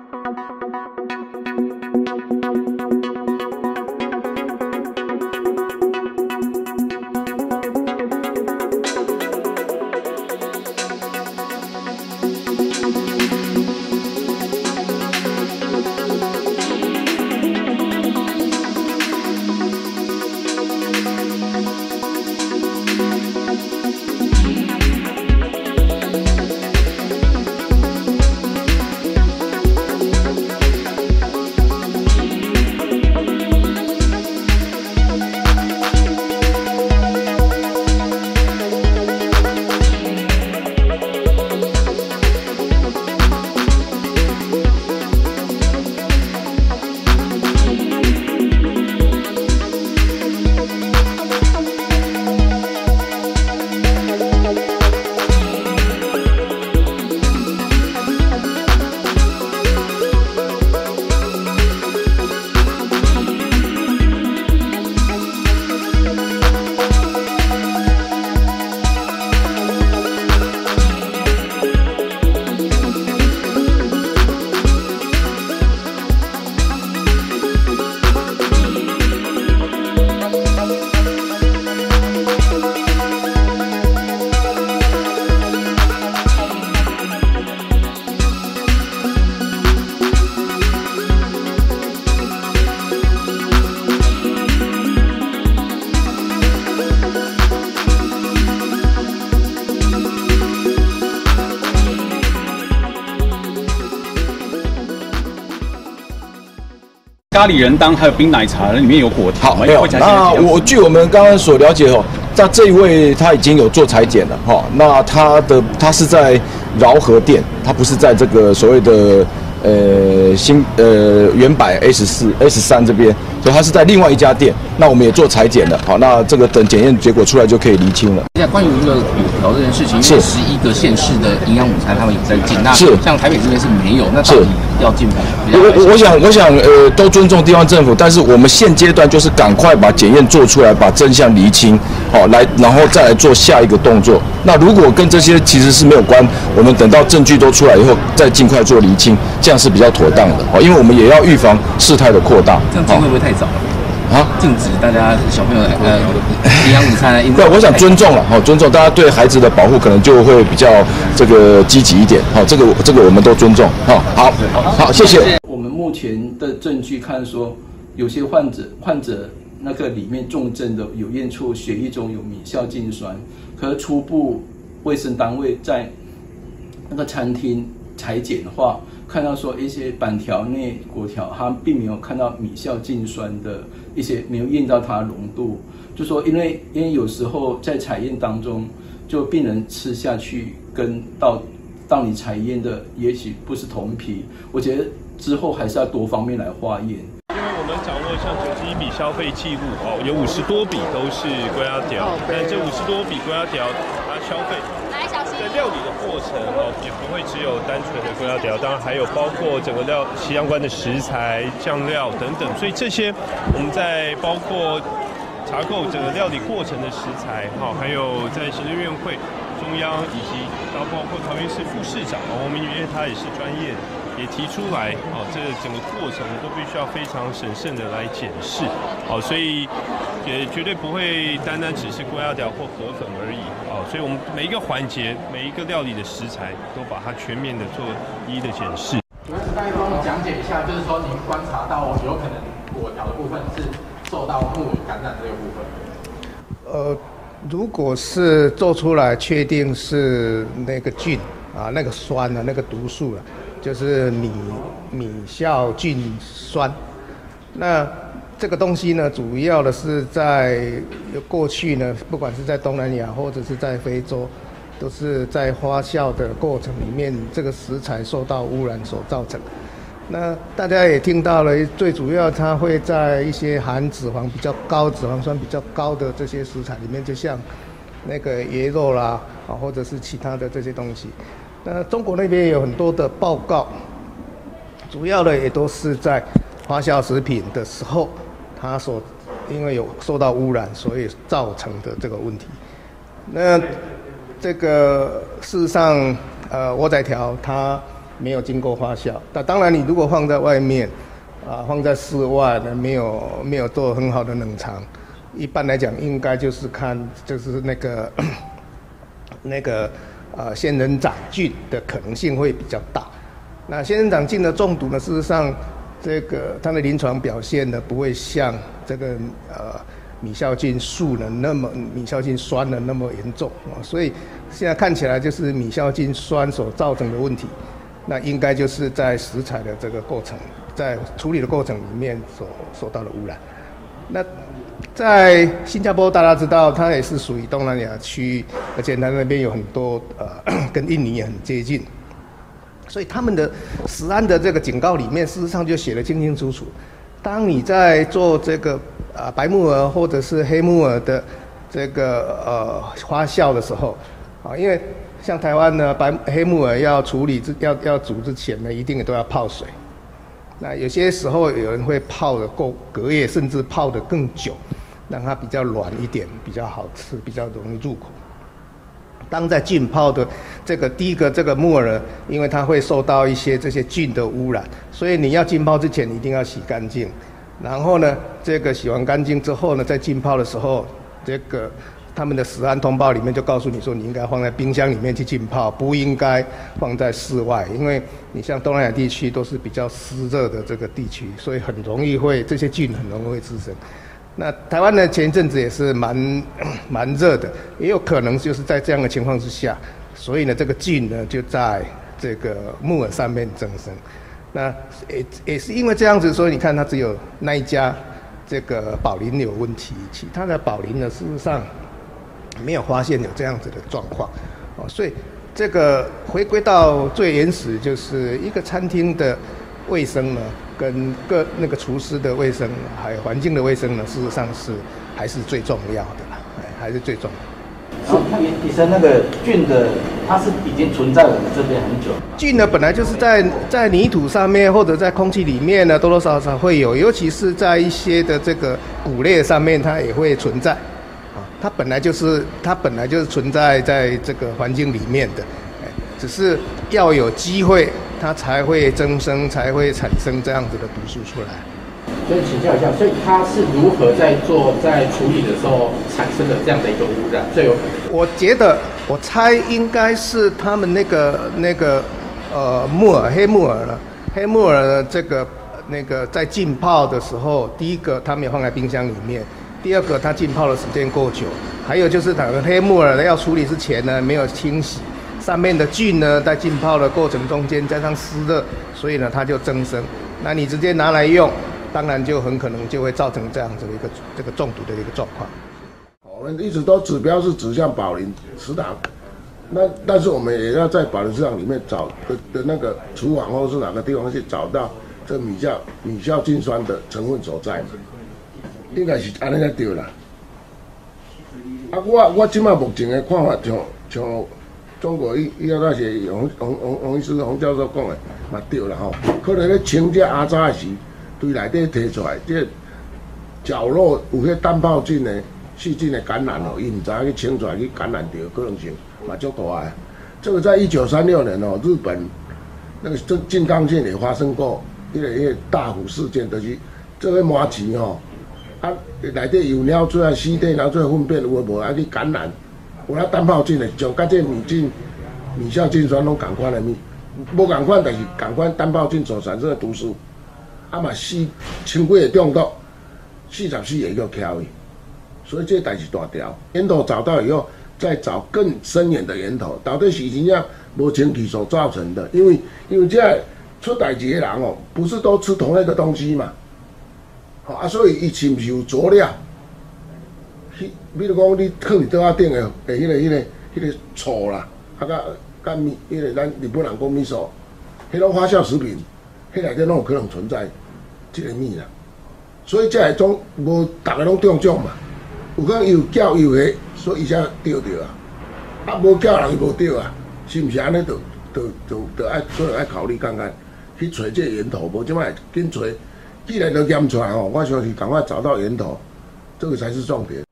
咖喱人当还有冰奶茶，里面有果条吗？ 没有。那据我们刚刚所了解哦，那这一位他已经有做裁剪了哈。那他是在饶河店，他不是在这个所谓的原百 S3 这边，所以他是在另外一家店。那我们也做裁剪了，好，那这个等检验结果出来就可以厘清了。 现在关于这个果条这件事情，因为11个县市的营养午餐他们也在进，那像台北这边是没有，那到底要进吗？ 我想都尊重地方政府，但是我们现阶段就是赶快把检验做出来，把真相厘清，好，然后再来做下一个动作。那如果跟这些其实是没有关，我们等到证据都出来以后，再尽快做厘清，这样是比较妥当的，哦，因为我们也要预防事态的扩大。 这样进会不会太早？啊，禁止大家小朋友营养午餐。 对，我想尊重了，好，尊重大家对孩子的保护，可能就会比较这个积极一点，好，这个我们都尊重，好，谢谢。 我们目前的证据看说，有些患者那个里面重症的有验出血液中有米酵净酸，可是初步卫生单位在那个餐厅裁剪的话，看到说一些板条内果条，它并没有看到米酵净酸的一些，没有验到它的浓度，就说因为有时候在采验当中，就病人吃下去跟到你采验的也许不是同一批，我觉得之后还是要多方面来化验。 因为我们掌握像91笔消费记录哦，有50多笔都是龟仔条，但这50多笔龟仔条它消费在料理的过程哦，也不会只有单纯的龟仔条，当然还有包括整个相关的食材、酱料等等，所以这些我们在包括查扣整个料理过程的食材，好，还有在行政院会中央以及包括桃园市副市长，我们因为他也是专业的。也提出来，这整个过程都必须要非常审慎的来检视，所以也绝对不会单单只是龟仔条或河粉而已，所以我们每一个环节、每一个料理的食材都把它全面的做一一的检视。 主持大家帮我讲解一下，就是说您观察到有可能果条的部分是受到木耳感染这个部分。 如果是做出来确定是那个菌啊、那个酸啊、那个毒素啊。就是米酵菌酸，那这个东西呢，主要的是在过去呢，不管是在东南亚或者是在非洲，都是在发酵的过程里面，这个食材受到污染所造成。那大家也听到了，最主要它会在一些含脂肪比较高、脂肪酸比较高的这些食材里面，就像那个椰肉啦，或者是其他的这些东西。那中国那边也有很多的报告，主要的也都是在发酵食品的时候，它因为有受到污染，所以造成的这个问题。那这个事实上，蚵仔条它没有经过发酵。那当然，你如果放在外面，放在室外呢，没有做很好的冷藏，一般来讲应该就是那个仙人掌菌的可能性会比较大。那仙人掌菌的中毒呢，事实上它的临床表现呢，不会像这个米酵菌素呢米酵菌酸呢那么严重所以现在看起来就是米酵菌酸所造成的问题。那应该就是在食材的这个过程，在处理的过程里面所受到的污染。那在新加坡，大家知道它也是属于东南亚区，而且它那边有很多跟印尼也很接近，所以他们的食安的这个警告里面，事实上就写得清清楚楚。当你在做这个白木耳或者是黑木耳的这个发酵的时候，因为像台湾呢，黑木耳要处理要煮之前呢，一定都要泡水。那有些时候有人会泡的隔夜，甚至泡得更久，让它比较软一点，比较好吃，比较容易入口。当在浸泡的第一个这个木耳，因为它会受到一些这些菌的污染，所以你要浸泡之前一定要洗干净。然后呢，洗完干净之后呢，在浸泡的时候，他们的食安通报里面就告诉你说，你应该放在冰箱里面去浸泡，不应该放在室外，因为你像东南亚地区都是比较湿热的这个地区，所以很容易这些菌很容易会滋生。那台湾呢，前一阵子也是蛮热的，也有可能就是在这样的情况之下，所以呢，这个菌呢就在这个木耳上面增生。那也是因为这样子，所以你看它只有那一家这个宝林有问题，其他的宝林呢，事实上没有发现有这样子的状况，所以这个回归到最原始，就是一个餐厅的卫生呢，跟那个厨师的卫生，还有环境的卫生呢，事实上还是最重要的啦，还是最重要的。 那医生，那个菌的它是已经存在我们这边很久。 菌呢，本来就是在泥土上面或者在空气里面呢，多多少少会有，尤其是在一些的这个谷类上面，它也会存在。它本来就是存在在这个环境里面的，只是要有机会，它才会增生，才会产生这样子的毒素出来。 所以请教一下，所以它是如何在处理的时候产生的这样的一个污染？最有可能？ 我猜应该是他们那个黑木耳了。黑木耳在浸泡的时候，第一个它没有放在冰箱里面。第二个，它浸泡的时间够久，还有就是黑木耳要处理之前呢，没有清洗，上面的菌呢，在浸泡的过程中间加上湿热，所以呢，它就增生。那你直接拿来用，当然就很可能就会造成这样子的这个中毒的一个状况。 我们一直都指标是指向宝林食堂，但是我们也要在宝林食堂里面找的那个厨房或是哪个地方去找到这米酵菌酸的成分所在。应该是安尼才对啦。我即马目前的看法，像中国医药大学洪医师洪教授讲的，嘛对啦吼。可能咧清这阿渣的时，对内底提出来，这角落有迄单胞菌的细菌的感染哦，伊唔知影去清出来去感染到，可能性嘛足大的。这个在1936年哦，日本那个静冈县也发生过一个大虎事件，就是这个麻糍吼。内底有鸟做啊尸体，然后做粪便有无啊去感染，有那单胞菌的，像甲这米酵菌酸拢共款的无共款，但是共款单胞菌所产生的毒素，嘛千几个中毒，44个叫翘去，所以这代志大条。源头找到以后，再找更深远的源头，到底是真正无清气所造成的？因为这出代志的人哦，不是都吃同一个东西嘛？所以伊是毋是有佐料？比如讲，你放伫桌仔顶的，迄个醋啦，甲米，咱日本人讲米醋，迄种发酵食品，迄内底拢有可能存在这个米啦。所以这个种无大家拢中奖嘛，有可能有叫有下，所以伊才钓着啊。无叫人伊无钓啊，是毋是安尼？就爱所以爱考虑看看，去找这个源头，无即摆紧找。既然都验出来哦，我相信赶快找到源头，这个才是重点。